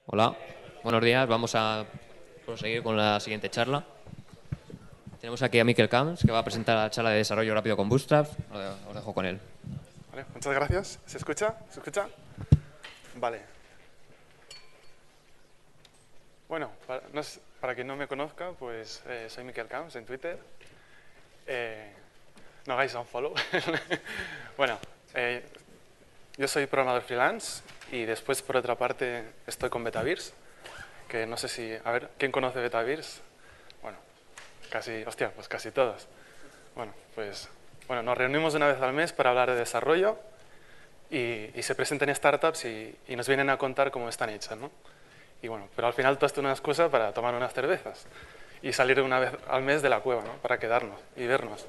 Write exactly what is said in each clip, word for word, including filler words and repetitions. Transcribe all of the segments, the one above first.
Hola, buenos días. Vamos a proseguir con la siguiente charla. Tenemos aquí a Mikel Camps, que va a presentar la charla de desarrollo rápido con Bootstrap. Os dejo con él. Vale, muchas gracias. ¿Se escucha? ¿Se escucha? Vale. Bueno, para, no es- para quien no me conozca, pues eh, soy Mikel Camps en Twitter. Eh, no hagáis un follow. Bueno, eh, yo soy programador freelance y después, por otra parte, estoy con Betavirs, que no sé si... A ver, ¿quién conoce Betavirs? Bueno, casi... Hostia, pues casi todos. Bueno, pues... Bueno, nos reunimos una vez al mes para hablar de desarrollo y, y se presentan startups y, y nos vienen a contar cómo están hechas, ¿no? Y bueno, pero al final todo esto es una excusa para tomar unas cervezas y salir una vez al mes de la cueva, ¿no? Para quedarnos y vernos.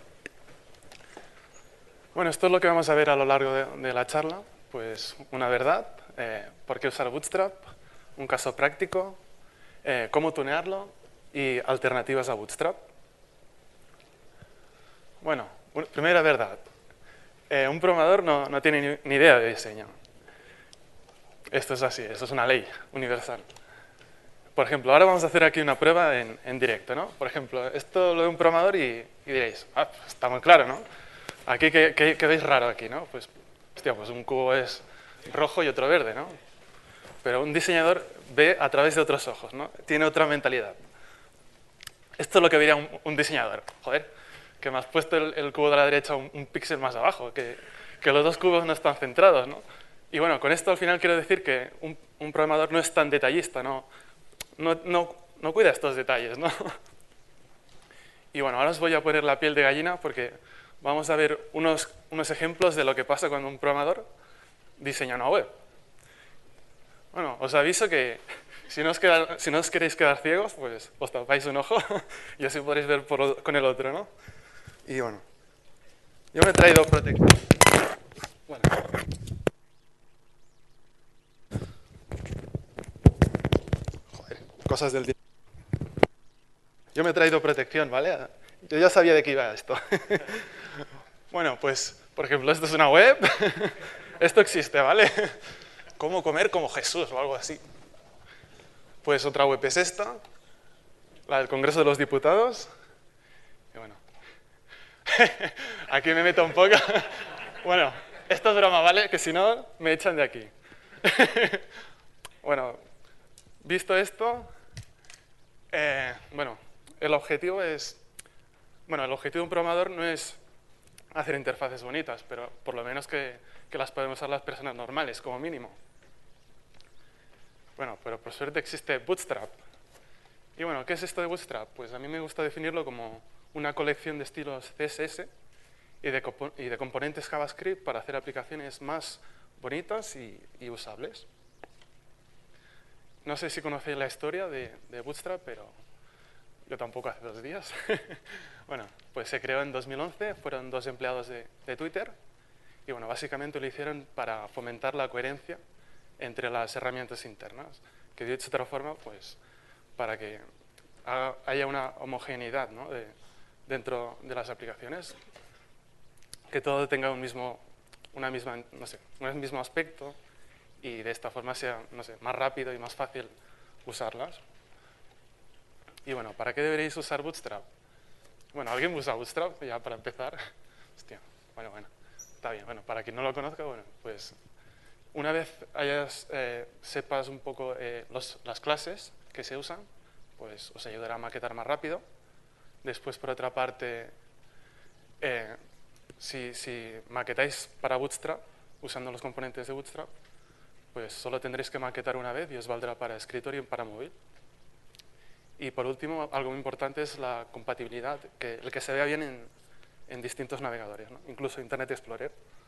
Bueno, esto es lo que vamos a ver a lo largo de, de la charla. Pues una verdad, eh, por qué usar Bootstrap, un caso práctico, eh, cómo tunearlo y alternativas a Bootstrap. Bueno, primera verdad. Eh, un programador no, no tiene ni, ni idea de diseño. Esto es así, esto es una ley universal. Por ejemplo, ahora vamos a hacer aquí una prueba en, en directo, ¿no? Por ejemplo, esto lo de un programador y, y diréis, ah, pues está muy claro, ¿no? Aquí, ¿qué, qué, qué veis raro aquí, no? Pues, hostia, pues un cubo es rojo y otro verde, ¿no? Pero un diseñador ve a través de otros ojos, ¿no? Tiene otra mentalidad. Esto es lo que vería un, un diseñador. Joder, que me has puesto el, el cubo de la derecha un, un píxel más abajo, que, que los dos cubos no están centrados, ¿no? Y bueno, con esto al final quiero decir que un, un programador no es tan detallista, ¿no? No, no, no cuida estos detalles, ¿no? Y bueno, ahora os voy a poner la piel de gallina porque vamos a ver unos, unos ejemplos de lo que pasa cuando un programador diseña una web. Bueno, os aviso que si no os, queda, si no os queréis quedar ciegos, pues os tapáis un ojo y así podréis ver por, con el otro, ¿no? Y bueno, yo me he traído protección. Bueno, joder, cosas del día. Yo me he traído protección, ¿vale? Yo ya sabía de qué iba esto. Bueno, pues, por ejemplo, esto es una web. Esto existe, ¿vale? Cómo comer como Jesús o algo así. Pues otra web es esta, la del Congreso de los Diputados. Y bueno, aquí me meto un poco. Bueno, esto es broma, ¿vale? Que si no, me echan de aquí. Bueno, visto esto, eh, bueno, el objetivo es... Bueno, el objetivo de un programador no es hacer interfaces bonitas, pero por lo menos que, que las podemos usar las personas normales, como mínimo. Bueno, pero por suerte existe Bootstrap. Y bueno, ¿qué es esto de Bootstrap? Pues a mí me gusta definirlo como una colección de estilos C S S y de, y de componentes JavaScript para hacer aplicaciones más bonitas y, y usables. No sé si conocéis la historia de, de Bootstrap, pero yo tampoco hace dos días. Bueno, pues se creó en dos mil once, fueron dos empleados de, de Twitter y bueno, básicamente lo hicieron para fomentar la coherencia entre las herramientas internas, que dicho de otra forma, pues para que haya una homogeneidad, ¿no? de, dentro de las aplicaciones, que todo tenga un mismo, una misma, no sé, un mismo aspecto y de esta forma sea, no sé, más rápido y más fácil usarlas. Y bueno, ¿para qué deberéis usar Bootstrap? Bueno, ¿alguien usa Bootstrap ya para empezar? Hostia, bueno, bueno, está bien. Bueno, para quien no lo conozca, bueno, pues una vez hayas, eh, sepas un poco eh, los, las clases que se usan, pues os ayudará a maquetar más rápido. Después, por otra parte, eh, si, si maquetáis para Bootstrap, usando los componentes de Bootstrap, pues solo tendréis que maquetar una vez y os valdrá para escritorio y para móvil. Y por último, algo muy importante es la compatibilidad, que el que se vea bien en, en distintos navegadores, ¿no? Incluso Internet Explorer.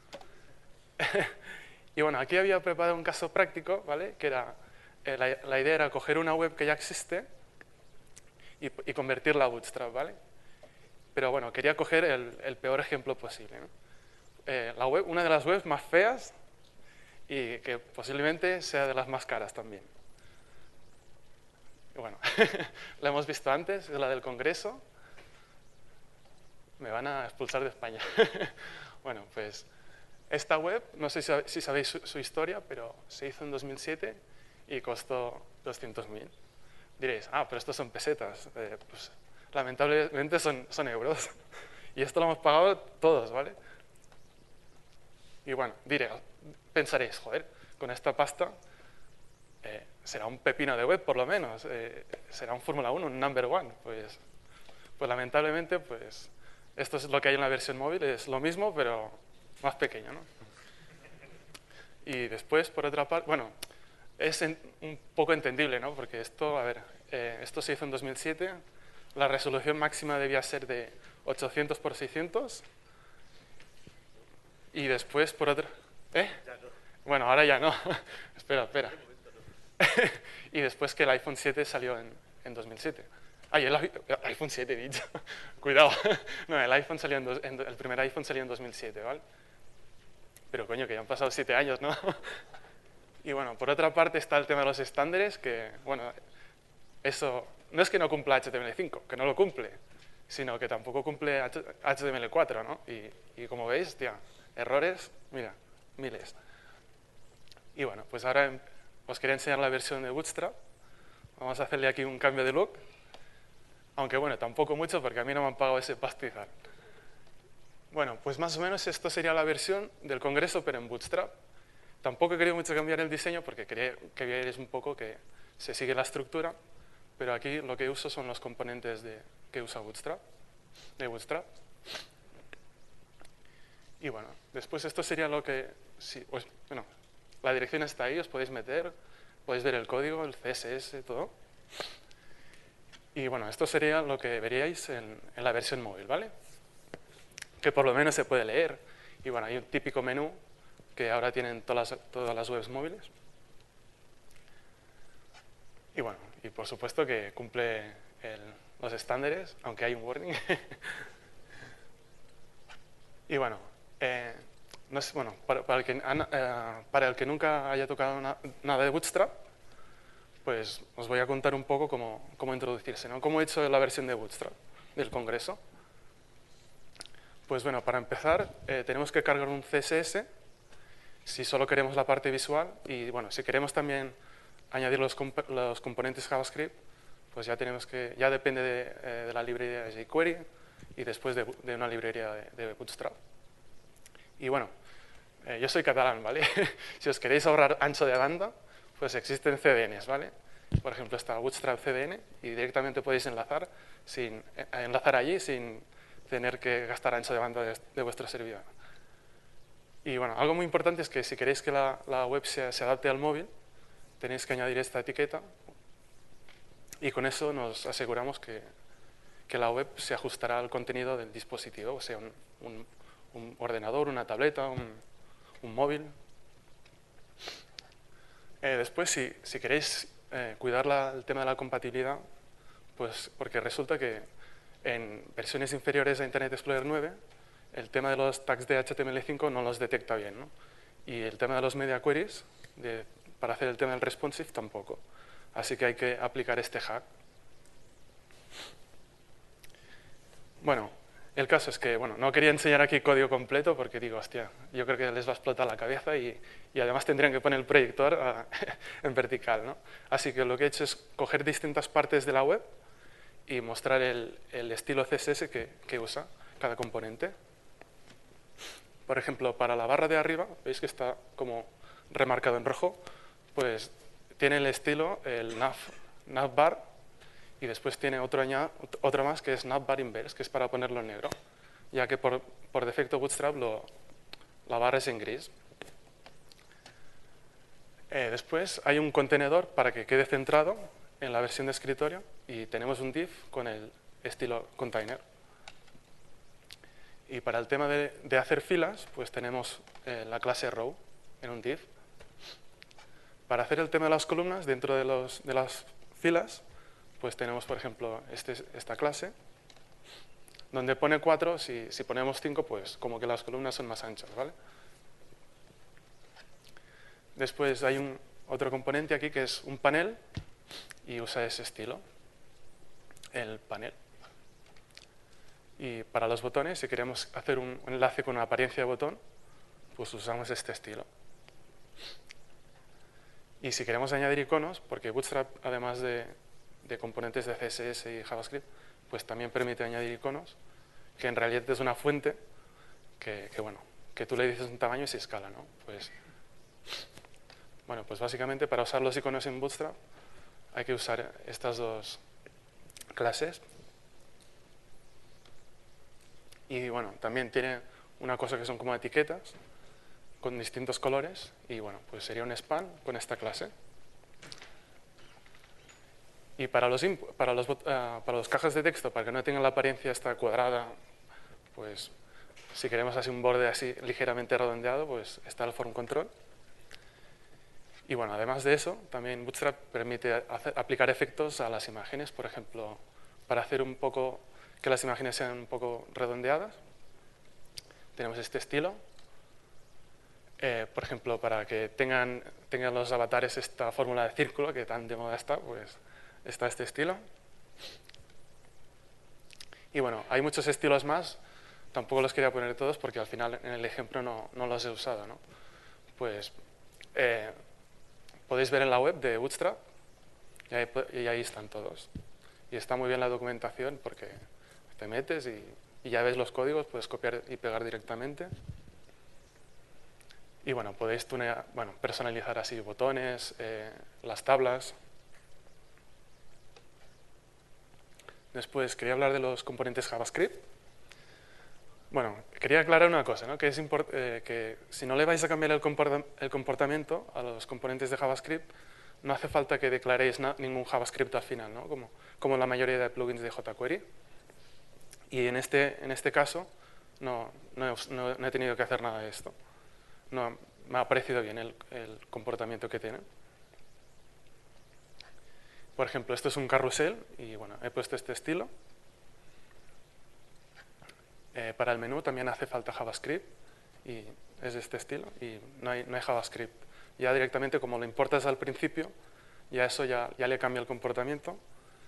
Y bueno, aquí había preparado un caso práctico, ¿vale? Que era, eh, la, la idea era coger una web que ya existe y, y convertirla a Bootstrap, ¿vale? Pero bueno, quería coger el, el peor ejemplo posible, ¿no? Eh, la web, una de las webs más feas y que posiblemente sea de las más caras también. Y bueno, la hemos visto antes, es la del Congreso. Me van a expulsar de España. Bueno, pues esta web, no sé si sabéis su, su historia, pero se hizo en dos mil siete y costó doscientos mil. Diréis, ah, pero estos son pesetas. Eh, pues lamentablemente son, son euros. Y esto lo hemos pagado todos, ¿vale? Y bueno, diré, pensaréis, joder, con esta pasta eh, será un pepino de web por lo menos, eh, será un Fórmula uno, un number one. Pues, pues lamentablemente, pues esto es lo que hay en la versión móvil, es lo mismo, pero más pequeño, ¿no? Y después, por otra parte, bueno, es en, un poco entendible, ¿no? Porque esto, a ver, eh, esto se hizo en dos mil siete, la resolución máxima debía ser de ochocientos por seiscientos, y después, por otra... ¿Eh? Bueno, ahora ya no. espera, espera. Y después que el iPhone siete salió en, en dos mil siete. Ay, el, el iPhone siete, he dicho. Cuidado. No, el, iPhone salió en, dos, en el primer iPhone salió en dos mil siete, ¿vale? Pero coño, que ya han pasado siete años, ¿no? Y bueno, por otra parte está el tema de los estándares, que, bueno, eso no es que no cumpla H T M L cinco, que no lo cumple, sino que tampoco cumple H T M L cuatro, ¿no? Y, y como veis, tía, errores, mira, miles. Y bueno, pues ahora os quería enseñar la versión de Bootstrap. Vamos a hacerle aquí un cambio de look. Aunque bueno, tampoco mucho porque a mí no me han pagado ese pastizal. Bueno, pues más o menos esto sería la versión del Congreso, pero en Bootstrap. Tampoco he querido mucho cambiar el diseño porque quería que vierais un poco que se sigue la estructura, pero aquí lo que uso son los componentes de, que usa Bootstrap, de Bootstrap. Y bueno, después esto sería lo que... Sí, pues, bueno, la dirección está ahí, os podéis meter, podéis ver el código, el C S S, todo. Y bueno, esto sería lo que veríais en, en la versión móvil, ¿vale? Que por lo menos se puede leer. Y bueno, hay un típico menú que ahora tienen todas las, todas las webs móviles. Y bueno, y por supuesto que cumple el, los estándares, aunque hay un warning. Y bueno, eh, no sé, bueno para, para, el que, eh, para el que nunca haya tocado na, nada de Bootstrap, pues os voy a contar un poco cómo, cómo introducirse, ¿no? Cómo he hecho la versión de Bootstrap del Congreso. Pues bueno, para empezar, eh, tenemos que cargar un C S S si solo queremos la parte visual, y bueno, si queremos también añadir los, comp los componentes JavaScript, pues ya tenemos que, ya depende de, eh, de la librería de jQuery y después de, de una librería de, de Bootstrap. Y bueno, eh, yo soy catalán, ¿vale? Si os queréis ahorrar ancho de banda, pues existen C D Ns, ¿vale? Por ejemplo, está Bootstrap C D N y directamente podéis enlazar, sin, eh, enlazar allí sin tener que gastar ancho de banda de, de vuestro servidor. Y bueno, algo muy importante es que si queréis que la, la web se, se adapte al móvil, tenéis que añadir esta etiqueta y con eso nos aseguramos que, que la web se ajustará al contenido del dispositivo, o sea, un, un, un ordenador, una tableta, un, un móvil. Eh, después, si, si queréis eh, cuidar la, el tema de la compatibilidad, pues porque resulta que en versiones inferiores a Internet Explorer nueve, el tema de los tags de H T M L cinco no los detecta bien, ¿no? Y el tema de los media queries, de, para hacer el tema del responsive, tampoco. Así que hay que aplicar este hack. Bueno, el caso es que, bueno, no quería enseñar aquí código completo porque digo, hostia, yo creo que les va a explotar la cabeza y, y además tendrían que poner el proyector a, en vertical, ¿no? Así que lo que he hecho es coger distintas partes de la web y mostrar el, el estilo C S S que, que usa cada componente. Por ejemplo, para la barra de arriba, veis que está como remarcado en rojo, pues tiene el estilo, el nav, navbar, y después tiene otro, otro más que es navbar inverse, que es para ponerlo en negro, ya que por, por defecto Bootstrap lo, la barra es en gris. Eh, después hay un contenedor para que quede centrado en la versión de escritorio y tenemos un div con el estilo container. Y para el tema de, de hacer filas, pues tenemos eh, la clase row en un div. Para hacer el tema de las columnas, dentro de, los, de las filas, pues tenemos, por ejemplo, este, esta clase, donde pone cuatro, si, si ponemos cinco, pues como que las columnas son más anchas, ¿vale? Después hay un, otro componente aquí que es un panel y usa ese estilo, el panel. Y para los botones, si queremos hacer un enlace con una apariencia de botón, pues usamos este estilo. Y si queremos añadir iconos, porque Bootstrap, además de, de componentes de C S S y JavaScript, pues también permite añadir iconos, que en realidad es una fuente que, que, bueno, que tú le dices un tamaño y se escala, ¿no? Pues, bueno, pues básicamente para usar los iconos en Bootstrap hay que usar estas dos clases. Y bueno, también tiene una cosa que son como etiquetas con distintos colores y bueno, pues sería un span con esta clase. Y para los, para los, uh, para los cajas de texto, para que no tengan la apariencia esta cuadrada, pues si queremos así un borde así ligeramente redondeado, pues está el form control. Y bueno, además de eso, también Bootstrap permite hacer, aplicar efectos a las imágenes, por ejemplo, para hacer un poco que las imágenes sean un poco redondeadas. Tenemos este estilo. Eh, por ejemplo, para que tengan, tengan los avatares esta fórmula de círculo que tan de moda está, pues está este estilo. Y bueno, hay muchos estilos más. Tampoco los quería poner todos porque al final en el ejemplo no, no los he usado, ¿no? Pues eh, podéis ver en la web de Bootstrap y ahí, y ahí están todos. Y está muy bien la documentación porque te metes y, y ya ves los códigos, puedes copiar y pegar directamente. Y bueno, podéis tunear, bueno, personalizar así botones, eh, las tablas. Después quería hablar de los componentes JavaScript. Bueno, quería aclarar una cosa, ¿no? que, es eh, que si no le vais a cambiar el, comporta el comportamiento a los componentes de JavaScript, no hace falta que declaréis ningún JavaScript al final, ¿no? como, como la mayoría de plugins de jQuery. Y en este, en este caso no, no, he, no, no he tenido que hacer nada de esto. No, me ha parecido bien el, el comportamiento que tiene. Por ejemplo, esto es un carrusel y bueno, he puesto este estilo. Eh, para el menú también hace falta JavaScript y es de este estilo y no hay, no hay JavaScript. Ya directamente, como lo importas al principio, ya eso ya, ya le cambia el comportamiento.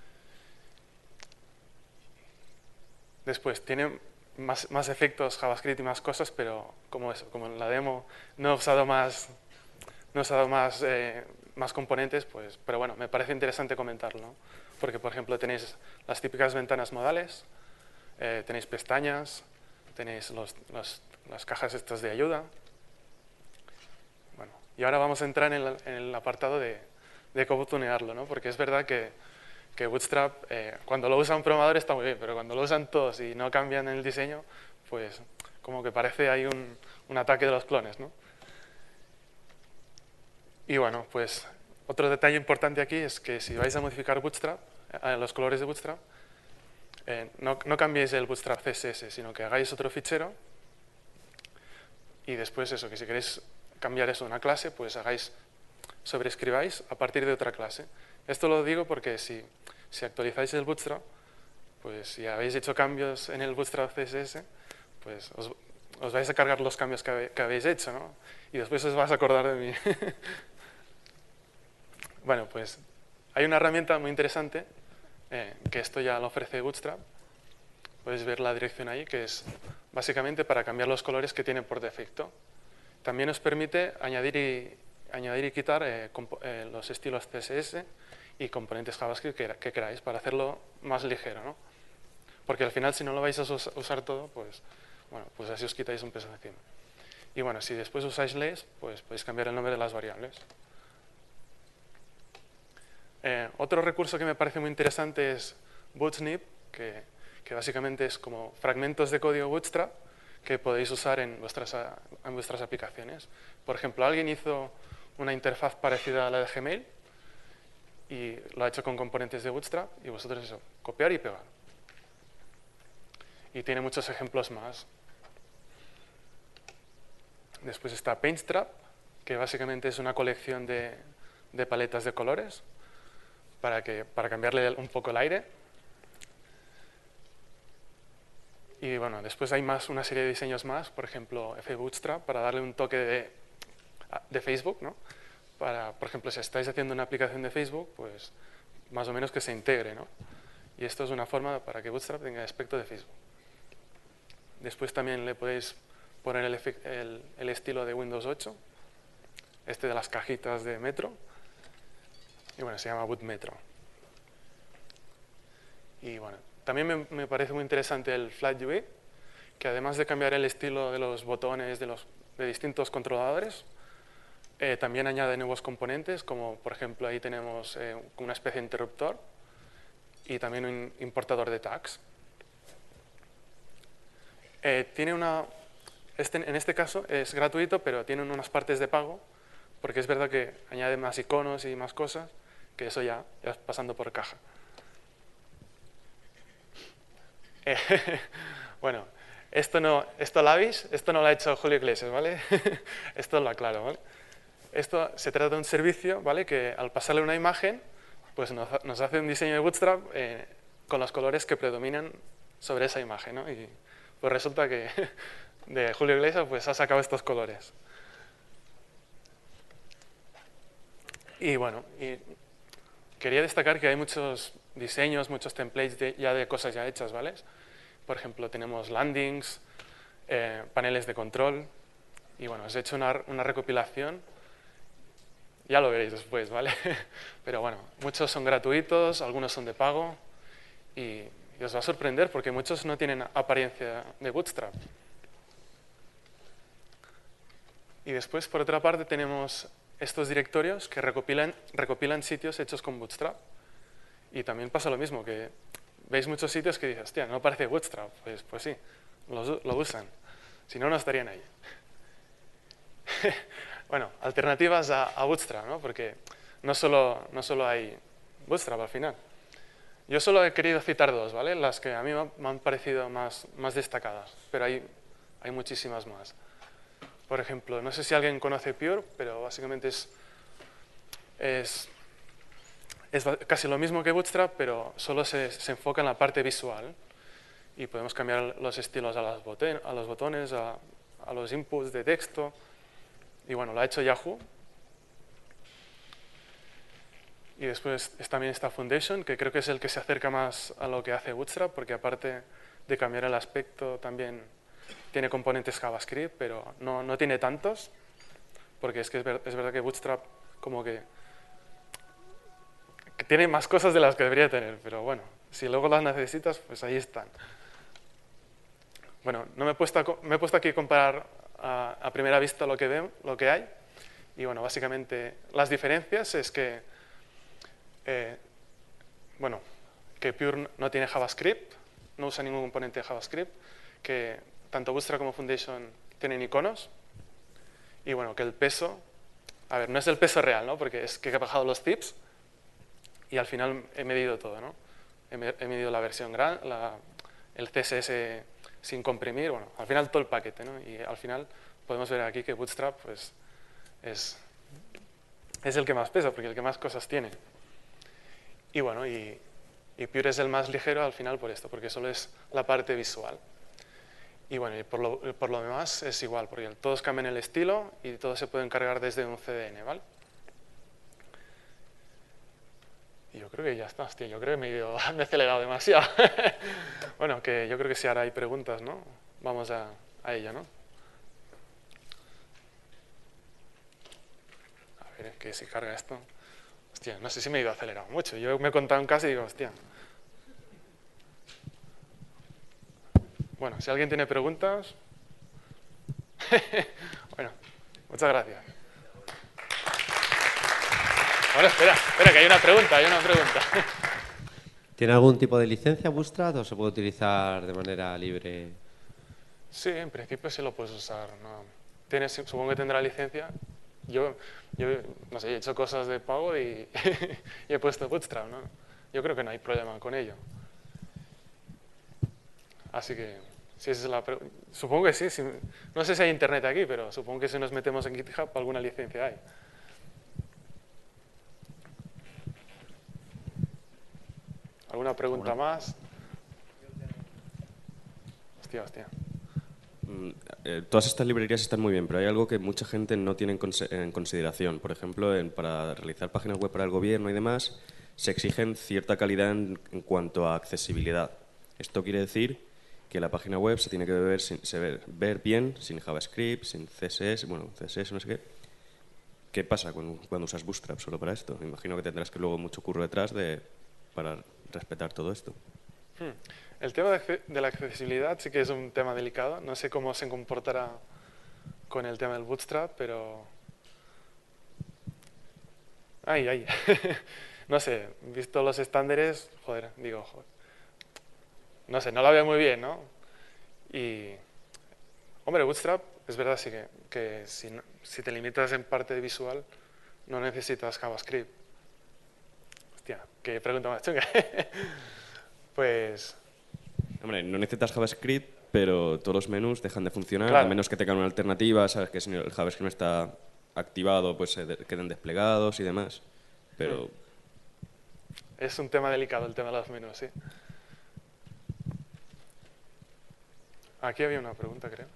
Después tiene más, más efectos JavaScript y más cosas, pero como eso, como en la demo no he usado más, no he usado más, eh, más componentes, pues, pero bueno, me parece interesante comentarlo, ¿no? Porque, por ejemplo, tenéis las típicas ventanas modales, eh, tenéis pestañas, tenéis los, los, las cajas estas de ayuda. Bueno, y ahora vamos a entrar en, la, en el apartado de, de cómo tunearlo, ¿no? Porque es verdad que, que Bootstrap, eh, cuando lo usa un programador está muy bien, pero cuando lo usan todos y no cambian el diseño, pues como que parece ahí un, un ataque de los clones, ¿no? Y bueno, pues otro detalle importante aquí es que si vais a modificar Bootstrap, eh, los colores de Bootstrap, eh, no, no cambiéis el Bootstrap C S S, sino que hagáis otro fichero y después eso, que si queréis cambiar eso a una clase, pues hagáis, sobreescribáis a partir de otra clase. Esto lo digo porque si, si actualizáis el Bootstrap, pues si habéis hecho cambios en el Bootstrap C S S, pues os, os vais a cargar los cambios que, habe, que habéis hecho, ¿no? Y después os vais a acordar de mí. Bueno, pues hay una herramienta muy interesante, eh, que esto ya lo ofrece Bootstrap. Podéis ver la dirección ahí, que es básicamente para cambiar los colores que tiene por defecto. También os permite añadir y, añadir y quitar eh, eh, los estilos C S S y componentes JavaScript que, que queráis para hacerlo más ligero, ¿no? Porque al final, si no lo vais a usar todo, pues, bueno, pues así os quitáis un peso de encima. Y bueno, si después usáis less, pues podéis cambiar el nombre de las variables. Eh, otro recurso que me parece muy interesante es Bootsnip, que, que básicamente es como fragmentos de código Bootstrap que podéis usar en vuestras, en vuestras aplicaciones. Por ejemplo, alguien hizo una interfaz parecida a la de Gmail y lo ha hecho con componentes de Bootstrap y vosotros eso, copiar y pegar. Y tiene muchos ejemplos más. Después está Paintstrap, que básicamente es una colección de, de paletas de colores para, que, para cambiarle un poco el aire. Y bueno, después hay más, una serie de diseños más, por ejemplo, FBootstrap, para darle un toque de, de Facebook, ¿no? Para, por ejemplo, si estáis haciendo una aplicación de Facebook, pues más o menos que se integre, ¿no? Y esto es una forma para que Bootstrap tenga aspecto de Facebook. Después también le podéis poner el, el, el estilo de Windows ocho, este de las cajitas de Metro, Y bueno, se llama Bootmetro. Y bueno, también me, me parece muy interesante el Flat U I, que además de cambiar el estilo de los botones de, los, de distintos controladores, eh, también añade nuevos componentes, como por ejemplo ahí tenemos eh, una especie de interruptor y también un importador de tags. Eh, tiene una, este, en este caso es gratuito, pero tiene unas partes de pago, porque es verdad que añade más iconos y más cosas, que eso ya, ya es pasando por caja. Eh, bueno, esto no, esto lo habéis, esto no lo ha hecho Julio Iglesias, ¿vale? Esto lo aclaro, ¿vale? Esto se trata de un servicio, ¿vale? Que al pasarle una imagen, pues nos, nos hace un diseño de Bootstrap eh, con los colores que predominan sobre esa imagen, ¿no? Y pues resulta que de Julio Iglesias pues ha sacado estos colores. Y bueno, y quería destacar que hay muchos diseños, muchos templates de, ya de cosas ya hechas, ¿vale? Por ejemplo, tenemos landings, eh, paneles de control, y bueno, os he hecho una, una recopilación, ya lo veréis después, ¿vale? Pero bueno, muchos son gratuitos, algunos son de pago, y, y os va a sorprender porque muchos no tienen apariencia de Bootstrap. Y después, por otra parte, tenemos estos directorios que recopilan, recopilan sitios hechos con Bootstrap. Y también pasa lo mismo, que veis muchos sitios que dices, hostia, no parece Bootstrap. Pues, pues sí, lo, lo usan. Si no, no estarían ahí. Bueno, alternativas a, a Bootstrap, ¿no? Porque no solo, no solo hay Bootstrap al final. Yo solo he querido citar dos, ¿vale? Las que a mí me han parecido más, más destacadas, pero hay, hay muchísimas más. Por ejemplo, no sé si alguien conoce Pure, pero básicamente es, es, es casi lo mismo que Bootstrap, pero solo se, se enfoca en la parte visual. Y podemos cambiar los estilos a, las boten, a los botones, a, a los inputs de texto. Y bueno, lo ha hecho Yahoo. Y después también está Foundation, que creo que es el que se acerca más a lo que hace Bootstrap, porque aparte de cambiar el aspecto también tiene componentes JavaScript, pero no, no tiene tantos, porque es que es, ver, es verdad que Bootstrap como que, que tiene más cosas de las que debería tener, pero bueno, si luego las necesitas, pues ahí están. Bueno, no me he puesto, a, me he puesto aquí a comparar a, a primera vista lo que, veo, lo que hay, y bueno, básicamente las diferencias es que, eh, bueno, que Pure no tiene JavaScript, no usa ningún componente de JavaScript, que tanto Bootstrap como Foundation tienen iconos, y bueno, que el peso, a ver, no es el peso real, ¿no? Porque es que he bajado los tips y al final he medido todo, ¿no? He, he medido la versión gran, la, el C S S sin comprimir, bueno, al final todo el paquete, ¿no? Y al final podemos ver aquí que Bootstrap pues, es, es el que más pesa, porque el que más cosas tiene. Y bueno, y, y Pure es el más ligero al final por esto, porque solo es la parte visual. Y bueno, y por lo, por lo demás es igual, porque todos cambian el estilo y todos se pueden cargar desde un C D N, ¿vale? Y yo creo que ya está, hostia, yo creo que me he, ido, me he acelerado demasiado. Bueno, que yo creo que si ahora hay preguntas, ¿no? Vamos a, a ella, ¿no? A ver, que si carga esto. Hostia, no sé si me he ido acelerado mucho. Yo me he contado en casa y digo, hostia. Bueno, si alguien tiene preguntas. Bueno, muchas gracias. Bueno, espera, espera, que hay una pregunta, hay una pregunta. ¿Tiene algún tipo de licencia Bootstrap o se puede utilizar de manera libre? Sí, en principio sí lo puedes usar, ¿no? Tienes, supongo que tendrá licencia. Yo, yo, no sé, he hecho cosas de pago y, y he puesto Bootstrap, ¿no? Yo creo que no hay problema con ello. Así que, si esa es la pregunta, supongo que sí, sí. No sé si hay internet aquí, pero supongo que si nos metemos en GitHub alguna licencia hay. ¿Alguna pregunta más? Hostia, hostia. Mm, eh, todas estas librerías están muy bien, pero hay algo que mucha gente no tiene en, cons en consideración. Por ejemplo, en, para realizar páginas web para el gobierno y demás, se exigen cierta calidad en, en cuanto a accesibilidad. Esto quiere decir que la página web se tiene que ver, sin, se ver, ver bien, sin JavaScript, sin C S S, bueno, C S S, no sé qué. ¿qué pasa cuando, cuando usas Bootstrap solo para esto? Me imagino que tendrás que luego mucho curro detrás de, para respetar todo esto. Hmm. El tema de, de la accesibilidad sí que es un tema delicado. No sé cómo se comportará con el tema del Bootstrap, pero... Ay, ay. No sé, visto los estándares, joder, digo, joder. No sé, no lo veo muy bien, ¿no? Y, hombre, Bootstrap, es verdad sí que, que si, no- si te limitas en parte visual, no necesitas JavaScript. Hostia, qué pregunta más chunga. Pues, Hombre, no necesitas JavaScript, pero todos los menús dejan de funcionar, a claro, menos que tengan una alternativa, sabes que si el JavaScript no está activado, pues se de- queden desplegados y demás. Pero es un tema delicado el tema de los menús, sí. Aquí había una pregunta, creo.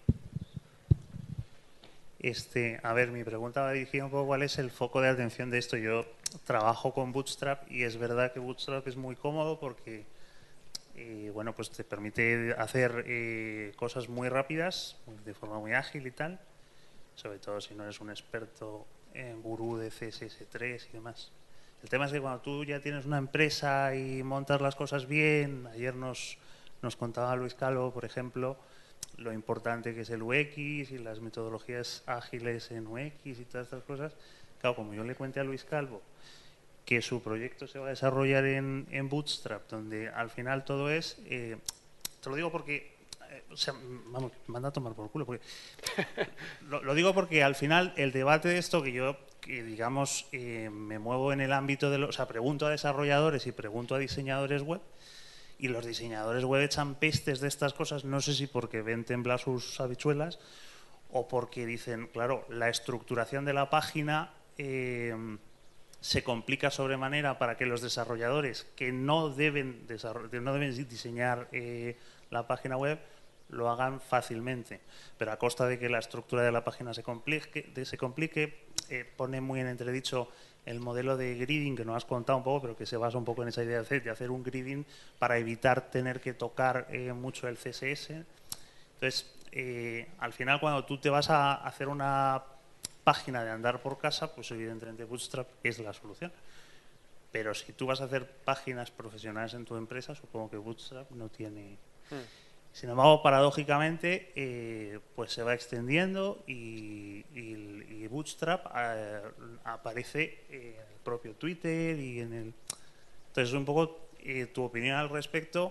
Este, a ver, mi pregunta va dirigida un poco cuál es el foco de atención de esto. Yo trabajo con Bootstrap y es verdad que Bootstrap es muy cómodo porque eh, bueno, pues te permite hacer eh, cosas muy rápidas, de forma muy ágil y tal, sobre todo si no eres un experto en gurú de C S S tres y demás. El tema es que cuando tú ya tienes una empresa y montas las cosas bien, ayer nos, nos contaba Luis Calvo, por ejemplo, lo importante que es el U X y las metodologías ágiles en U X y todas estas cosas. Claro, como yo le cuente a Luis Calvo que su proyecto se va a desarrollar en, en Bootstrap, donde al final todo es, eh, te lo digo porque, eh, o sea, vamos, manda a tomar por culo, porque lo, lo digo porque al final el debate de esto que yo, que digamos, eh, me muevo en el ámbito de los, o sea, pregunto a desarrolladores y pregunto a diseñadores web, y los diseñadores web echan pestes de estas cosas, no sé si porque ven temblar sus habichuelas o porque dicen, claro, la estructuración de la página eh, se complica sobremanera para que los desarrolladores que no deben, no deben diseñar eh, la página web lo hagan fácilmente, pero a costa de que la estructura de la página se complique, de, se complique eh, pone muy en entredicho el modelo de gridding que nos has contado un poco, pero que se basa un poco en esa idea de hacer, de hacer un gridding para evitar tener que tocar eh, mucho el C S S. Entonces, eh, al final, cuando tú te vas a hacer una página de andar por casa, pues evidentemente Bootstrap es la solución. Pero si tú vas a hacer páginas profesionales en tu empresa, supongo que Bootstrap no tiene... Hmm. Sin embargo, paradójicamente, eh, pues se va extendiendo y, y- y Bootstrap eh, aparece en el propio Twitter y en el... Entonces, un poco eh, tu opinión al respecto.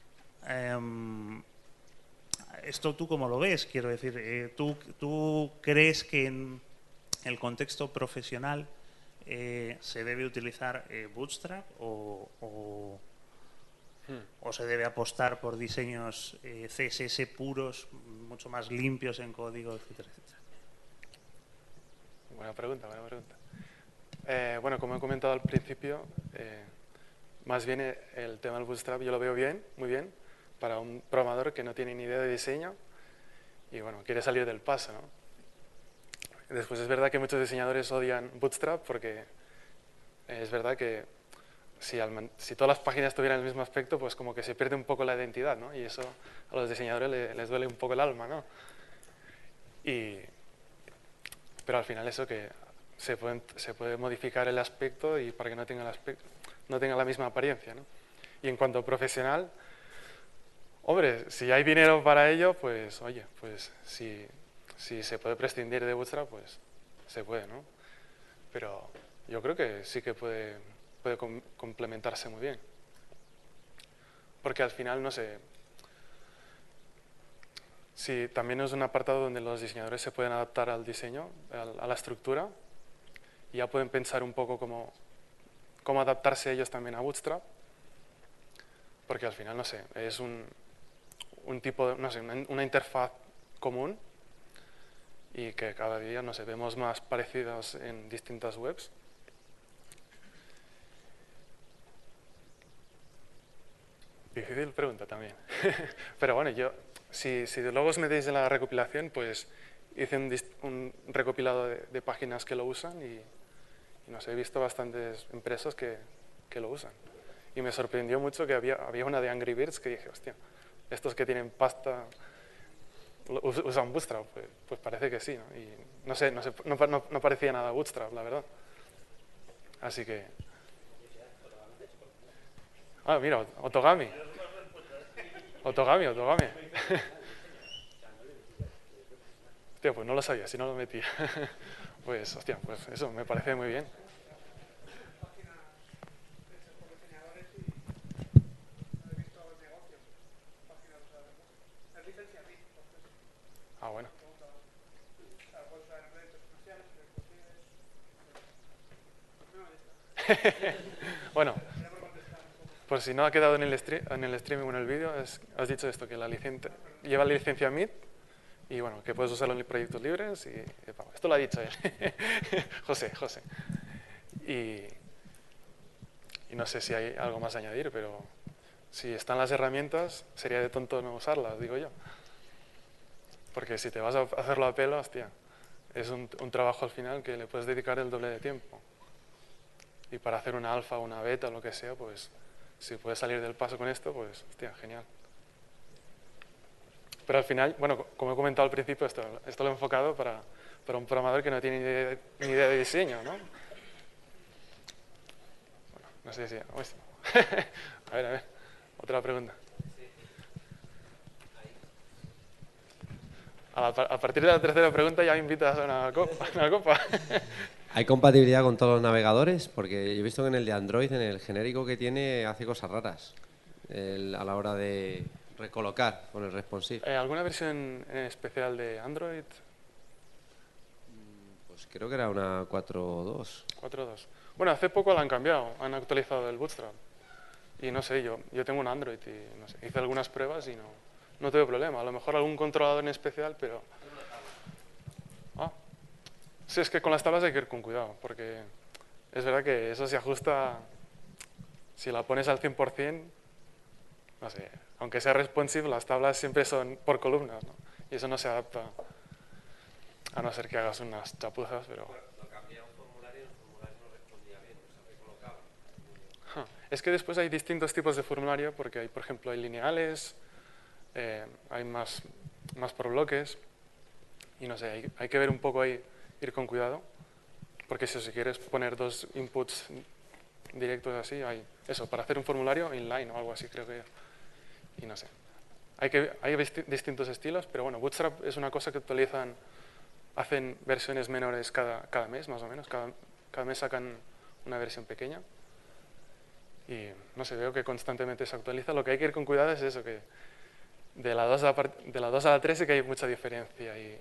em, ¿Esto tú cómo lo ves? Quiero decir, eh, ¿tú, ¿tú crees que en el contexto profesional eh, se debe utilizar eh, Bootstrap o, o, o se debe apostar por diseños eh, C S S puros, mucho más limpios en código, etcétera, etcétera? Buena pregunta, buena pregunta. Eh, bueno, como he comentado al principio, eh, más bien eh, el tema del Bootstrap yo lo veo bien, muy bien, para un programador que no tiene ni idea de diseño y bueno, quiere salir del paso, ¿no? Después es verdad que muchos diseñadores odian Bootstrap porque es verdad que si, al man- si todas las páginas tuvieran el mismo aspecto, pues como que se pierde un poco la identidad, ¿no? Y eso a los diseñadores le- les duele un poco el alma, ¿no? Y, pero al final eso que se puede, se puede modificar el aspecto y para que no tenga, el aspecto, no tenga la misma apariencia, ¿no? Y en cuanto a profesional, hombre, si hay dinero para ello, pues oye, pues si, si se puede prescindir de Bootstrap, pues se puede, ¿no? Pero yo creo que sí que puede, puede com- complementarse muy bien. Porque al final, no sé, si también es un apartado donde los diseñadores se pueden adaptar al diseño, al- a la estructura, y ya pueden pensar un poco cómo, cómo adaptarse ellos también a Bootstrap, porque al final, no sé, es un, un tipo, de, no sé, una, una interfaz común y que cada día, no sé, vemos más parecidas en distintas webs. Difícil pregunta también. Pero bueno, yo, si, si luego os metéis en la recopilación, pues hice un, dist- un recopilado de, de páginas que lo usan y, y no sé, he visto bastantes empresas que, que lo usan. Y me sorprendió mucho que había, había una de Angry Birds que dije, hostia, estos que tienen pasta lo- us- usan Bootstrap. Pues, pues parece que sí, ¿no? Y no sé, no, sé no, pa- no- no parecía nada Bootstrap, la verdad. Así que... Ah, mira, Otogami. Otogami, Otogami. Hostia, pues no lo sabía, si no lo metía. Pues, hostia, pues eso me parece muy bien. Ah, bueno. Bueno, por si no ha quedado en el, stre- en el streaming o en el vídeo, es- has dicho esto, que la licencia, lleva la licencia M I T y bueno, que puedes usarlo en proyectos libres y, y, vamos, esto lo ha dicho él, José, José. Y, y no sé si hay algo más a añadir, pero si están las herramientas, sería de tonto no usarlas, digo yo. Porque si te vas a hacerlo a pelo, hostia, es un, un trabajo al final que le puedes dedicar el doble de tiempo. Y para hacer una alfa o una beta o lo que sea, pues si puedes salir del paso con esto, pues hostia, genial. Pero al final, bueno, co- como he comentado al principio, esto, esto lo he enfocado para, para un programador que no tiene ni idea, ni idea de diseño, ¿no? Bueno, no sé si... uy, a ver, a ver, otra pregunta. A, la- a partir de la tercera pregunta ya me invitas a una copa. Una copa. ¿Hay compatibilidad con todos los navegadores? Porque yo he visto que en el de Android, en el genérico que tiene, hace cosas raras el- a la hora de recolocar con el responsive. Eh, ¿Alguna versión en especial de Android? Pues creo que era una cuatro punto dos. cuatro punto dos. Bueno, hace poco la han cambiado, han actualizado el Bootstrap. Y no sé, yo, yo tengo un Android y no sé, hice algunas pruebas y no, no tuve problema. A lo mejor algún controlador en especial, pero... Ah, sí, es que con las tablas hay que ir con cuidado, porque es verdad que eso se ajusta, si la pones al cien por cien, no sé, aunque sea responsive, las tablas siempre son por columnas, ¿no? Y eso no se adapta, a no ser que hagas unas chapuzas, pero... Ja, es que después hay distintos tipos de formulario, porque hay, por ejemplo, hay lineales, eh, hay más, más por bloques, y no sé, hay, hay que ver un poco ahí, ir con cuidado, porque si, si quieres poner dos inputs directos así, hay eso, para hacer un formulario inline o algo así, creo que, y no sé. Hay, que, hay disti- distintos estilos, pero bueno, Bootstrap es una cosa que actualizan, hacen versiones menores cada, cada mes, más o menos, cada, cada mes sacan una versión pequeña. Y no sé, veo que constantemente se actualiza. Lo que hay que ir con cuidado es eso, que de la dos a la, part- de la dos a la tres sí que hay mucha diferencia. Y,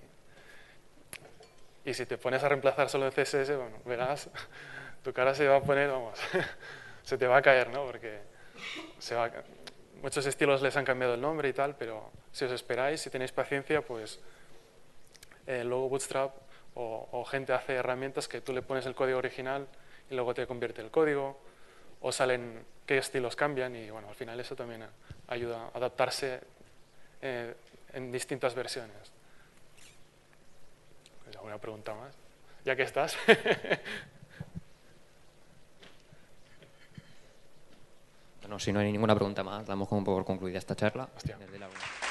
y si te pones a reemplazar solo en C S S, bueno, verás, tu cara se va a poner, vamos, se te va a caer, ¿no? Porque se va a- muchos estilos les han cambiado el nombre y tal, pero si os esperáis, si tenéis paciencia, pues eh, luego Bootstrap o, o gente hace herramientas que tú le pones el código original y luego te convierte el código, o salen qué estilos cambian y bueno, al final eso también ayuda a adaptarse eh, en distintas versiones. ¿Alguna pregunta más? Ya que estás. Bueno, si no hay ninguna pregunta más, damos como por concluida esta charla. Hostia. Desde la-